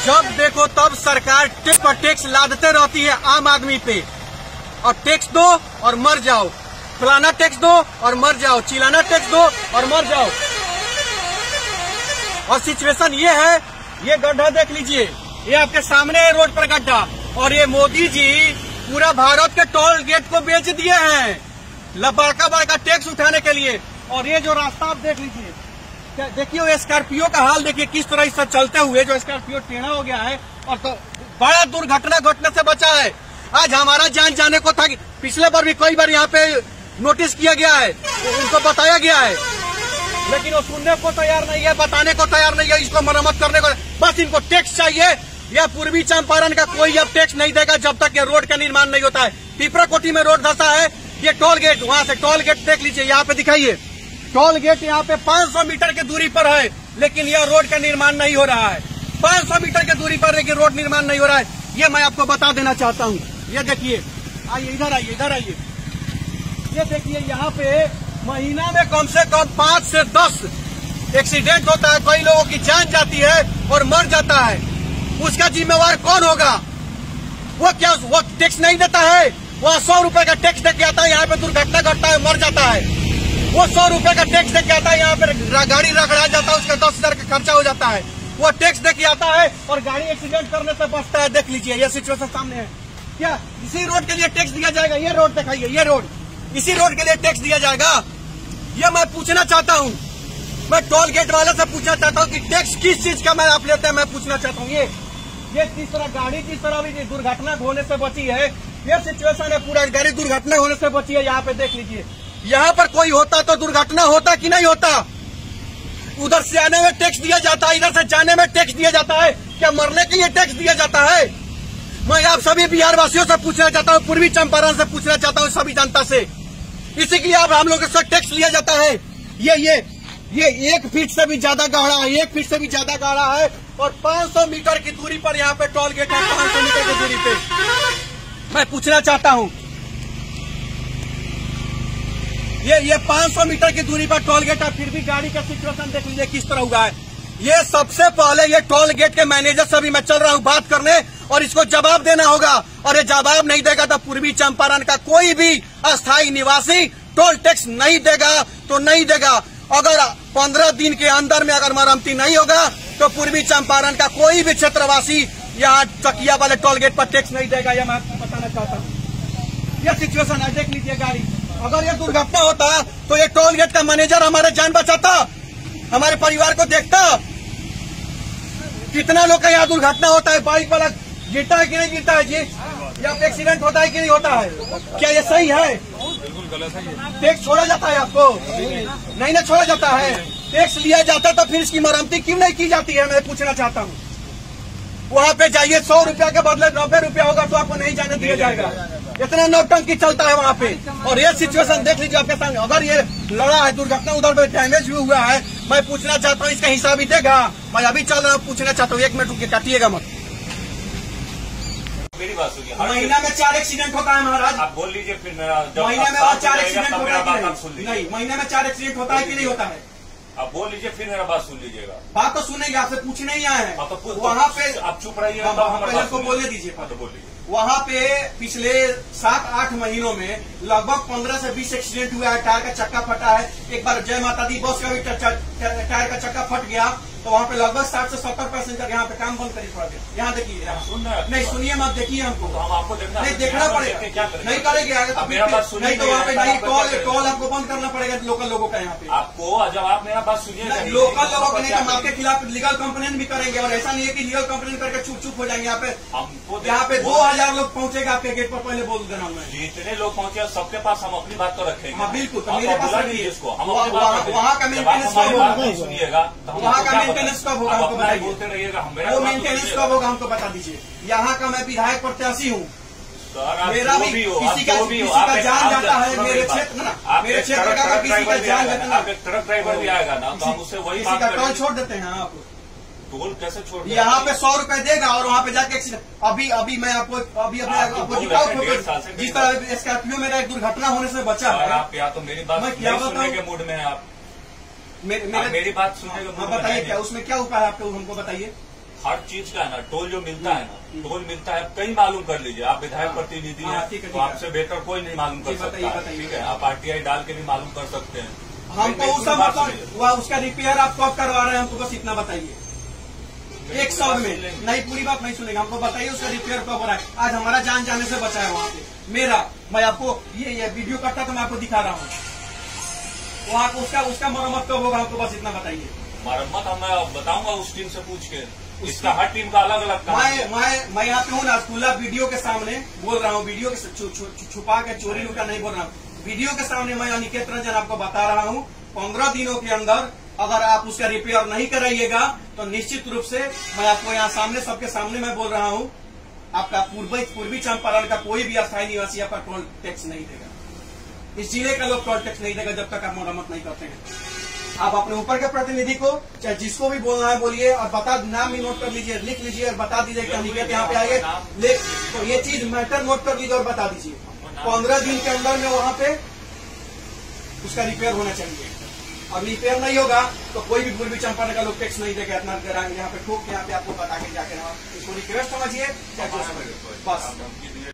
जब देखो तब सरकार टैक्स पर टैक्स लादते रहती है आम आदमी पे, और टैक्स दो और मर जाओ, फलाना टैक्स दो और मर जाओ, चिलाना टैक्स दो और मर जाओ। और सिचुएशन ये है, ये गड्ढा देख लीजिए, ये आपके सामने है रोड पर गड्ढा, और ये मोदी जी पूरा भारत के टोल गेट को बेच दिए हैं बड़का बड़का टैक्स उठाने के लिए। और ये जो रास्ता आप देख लीजिए, देखिए स्कॉर्पियो का हाल देखिए किस तरह इससे चलते हुए जो स्कॉर्पियो टेढ़ा हो गया है और तो बड़ा दुर्घटना घटने से बचा है। आज हमारा जान जाने को था कि पिछले बार भी कई बार यहाँ पे नोटिस किया गया है, उनको बताया गया है, लेकिन वो सुनने को तैयार नहीं है, बताने को तैयार नहीं है, इसको मरम्मत करने को। बस इनको टैक्स चाहिए। या पूर्वी चंपारण का कोई अब टैक्स नहीं देगा जब तक ये रोड का निर्माण नहीं होता है। पिपराकोटी में रोड धंसा है, ये टोल गेट, वहाँ से टोल गेट देख लीजिए, यहाँ पे दिखाइए टोल गेट यहाँ पे 500 मीटर की दूरी पर है, लेकिन यह रोड का निर्माण नहीं हो रहा है। 500 मीटर की दूरी पर लेकिन रोड निर्माण नहीं हो रहा है, ये मैं आपको बता देना चाहता हूँ। ये देखिए, आइए इधर आइए, इधर आइए, ये देखिए यहाँ पे महीना में कम से कम 5 से 10 एक्सीडेंट होता है, कई लोगों की जान जाती है और मर जाता है। उसका जिम्मेवार कौन होगा? वो क्या वो टैक्स नहीं देता है? वहाँ 100 रुपए का टैक्स देके आता है, यहाँ पे दुर्घटना घटता है, मर जाता है। वो 100 रुपए का टैक्स देके आता है, यहाँ पे गाड़ी रगड़ा जाता है, उसका 10,000 का खर्चा हो जाता है। वो टैक्स देके आता है और गाड़ी एक्सीडेंट करने से बचता है। देख लीजिए, ये सिचुएशन सामने है। क्या इसी रोड के लिए टैक्स दिया जाएगा? ये रोड दिखाइए, ये रोड, इसी रोड के लिए टैक्स दिया जाएगा? ये मैं पूछना चाहता हूँ, मैं टोल गेट वाले से पूछना चाहता हूँ कि टैक्स किस चीज का मैं आप लेते हैं, मैं पूछना चाहता हूँ। ये किस तरह गाड़ी किस तरह भी दुर्घटना होने से बची है, ये सिचुएशन है, पूरा गाड़ी दुर्घटना होने से बची है। यहाँ पे देख लीजिए, यहाँ पर कोई होता तो दुर्घटना होता कि नहीं होता? उधर से आने में टैक्स दिया जाता है, इधर से जाने में टैक्स दिया जाता है, क्या मरने के लिए टैक्स दिया जाता है? मैं आप सभी बिहार वासियों से पूछना चाहता हूँ, पूर्वी चंपारण से पूछना चाहता हूँ, सभी जनता से, इसी के लिए अब हम लोग से टैक्स लिया जाता है। ये 1 फीट से भी ज्यादा गहरा है, 1 फीट से भी ज्यादा गहरा है, और 500 मीटर की दूरी पर यहाँ पे टोल गेट है। 500 मीटर की दूरी पे मैं पूछना चाहता हूँ, ये 500 मीटर की दूरी पर टोल गेट है, फिर भी गाड़ी का सिचुएशन देख लीजिए किस तरह हुआ है। ये सबसे पहले ये टोल गेट के मैनेजर से भी मैं चल रहा हूँ बात करने, और इसको जवाब देना होगा, और ये जवाब नहीं देगा तो पूर्वी चंपारण का कोई भी अस्थायी निवासी टोल टैक्स नहीं देगा तो नहीं देगा। अगर 15 दिन के अंदर में अगर मरम्मती नहीं होगा तो पूर्वी चंपारण का कोई भी क्षेत्रवासी यहाँ चकिया वाले टोल गेट पर टैक्स नहीं देगा। यह मैं आपको बताना चाहता हूँ। यह सिचुएशन है, देख लीजिए गाड़ी। अगर ये दुर्घटना होता तो ये टोल गेट का मैनेजर हमारे जान बचाता, हमारे परिवार को देखता। कितना लोग का यहाँ दुर्घटना होता है, बाइक वाला गिरता है कि नहीं गिरता है जी, या एक्सीडेंट होता है कि नहीं होता है? क्या ये सही है? बिल्कुल गलत है। टैक्स छोड़ा जाता है आपको? नहीं ना छोड़ा जाता है। टैक्स लिया जाता तो फिर इसकी मरम्मती क्यों नहीं की जाती है, मैं पूछना चाहता हूँ। वहाँ पे जाइए, 100 रुपया के बदले 90 रुपया होगा तो आपको नहीं जाने दिया जाएगा। इतना नौटंकी चलता है वहाँ पे। और ये सिचुएशन देख लीजिए आपके सामने, अगर ये लड़ा है, दुर्घटना उधर पे डैमेज भी हुआ है, मैं पूछना चाहता हूँ इसका हिसाब ही देगा? मैं अभी चल रहा हूँ, पूछना चाहता हूँ, 1 मिनट रुक के काटिएगा मत। मेरी बात सुनिए, महीना में 4 एक्सीडेंट होता है महाराज। आप बोल लीजिए, फिर महीने में 4 एक्सीडेंट होता है कि नहीं? महीने में 4 एक्सीडेंट होता है कि नहीं होता है? आप बोल लीजिए, फिर मेरा बात सुन लीजिएगा। बात तो सुनेंगे, आपसे पूछने ही आए हैं। तो वहाँ पे आप चुप रहिए, को बोलने दीजिए। तो बोल लीजिए। वहाँ पे पिछले 7-8 महीनों में लगभग 15 से 20 एक्सीडेंट हुआ है। टायर का चक्का फटा है, एक बार जय माता दी बस का भी टायर का चक्का फट गया, तो वहाँ पे लगभग 60 से 70 पैसेंजर यहाँ पे काम बंद करी पड़ गए। यहाँ देखिए, नहीं सुनिए मत, देखिए हमको, तो हम आपको देखना नहीं देखना पड़ेगा, नहीं करेंगे आगे तो नहीं, तो वहाँ पे नहीं टोल आपको बंद करना पड़ेगा लोकल लोगों का। यहाँ पे आपको जब आप मेरा बात सुनिए, लोकल लोगों को नहीं, हम आपके खिलाफ लीगल कंप्लेन भी करेंगे। और ऐसा नहीं है कि लीगल कंप्लेन करके चुप हो जाएंगे। यहाँ पे हमको यहाँ पे 2000 लोग पहुंचेगा आपके गेट पर, पहले बोल देना मैं। जितने लोग पहुंचे सबके पास हम अपनी बात तो रखेंगे। हाँ बिल्कुल, तो मेरे पास जिसको हम वहाँ का मेंटेनेंस कब होगा, सुनिएगा, वहाँ का मेंटेनेंस कब होगा हमको बताइए। बोलते रहिएगा, वो मेंटेनेंस कब होगा हमको बता दीजिए। यहाँ का मैं विधायक प्रत्याशी हूँ, मेरा भी किसी का जान जाता है मेरे क्षेत्र में ना, मेरे क्षेत्र का किसी का जान जाता है ना। ट्रक ड्राइवर भी आएगा ना, तो हम उससे वही किसी का टोल छोड़ देते हैं आप। टोल कैसे छोड़? यहाँ पे 100 रुपए देगा और वहाँ पे जाके अभी मैं आपको आपको जिस तरह स्कॉर्पियो मेरा एक दुर्घटना होने से बचा है। आप या तो मेरी बात सुनने के मूड में है, आप मेरी बात सुनने के मूड में बताइए, क्या उसमें क्या उपाय है आपको, हमको बताइए। हर चीज का है ना, टोल जो मिलता है ना, टोल मिलता है, कहीं मालूम कर लीजिए। आप विधायक प्रतिनिधि हाँ, हैं, ठीक है, तो आपसे बेहतर कोई नहीं मालूम कर सकता है, ठीक है। आप RTI डाल के भी मालूम कर सकते हैं। हमको उसका मतलब उसका रिपेयर आप कब करवा रहे हैं, हमको बस इतना बताइए। एक शब्द में नहीं, पूरी बात नहीं सुनेगा, हमको बताइए उसका रिपेयर कब हो रहा है। आज हमारा जान जाने से बचा है वहाँ पे मेरा। मैं आपको ये वीडियो करता तो मैं आपको दिखा रहा हूँ वहाँ को, उसका मरम्मत कब होगा, हमको बस इतना बताइए। मरम्मत मैं बताऊंगा उस टीम से पूछ के, इसका हर टीम का अलग अलग काम है। मैं यहाँ पे हूँ ना, खुला वीडियो के सामने बोल रहा हूँ, वीडियो के छुपा के चोरी लुटा नहीं बोल रहा हूँ। वीडियो के सामने मैं अनिकेत रंजन आपको बता रहा हूँ, 15 दिनों के अंदर अगर आप उसका रिपेयर नहीं कराइएगा तो निश्चित रूप से मैं आपको यहाँ सामने सबके सामने मैं बोल रहा हूँ, आपका पूर्वी चंपारण का कोई भी अस्थायी निवासी आपका टोल टैक्स नहीं देगा। इस जिले का लोग टोल टैक्स नहीं देगा जब तक आप मरम्मत नहीं करते हैं। आप अपने ऊपर के प्रतिनिधि को चाहे जिसको भी बोलना है बोलिए, और नाम भी नोट कर लीजिए, लिख लीजिए और बता दीजिए कि अनिकेत यहाँ पे आइए, तो ये चीज मैटर नोट कर लीजिए और बता दीजिए 15 दिन के अंदर में वहाँ पे उसका रिपेयर होना चाहिए। अब रिपेयर नहीं होगा तो कोई भी पूर्वी चंपारण का लोग टैक्स नहीं देगा। इतना यहाँ पे ठोक के यहाँ पे आपको बता के जाके इसको रिक्वेस्ट समझिए, बस।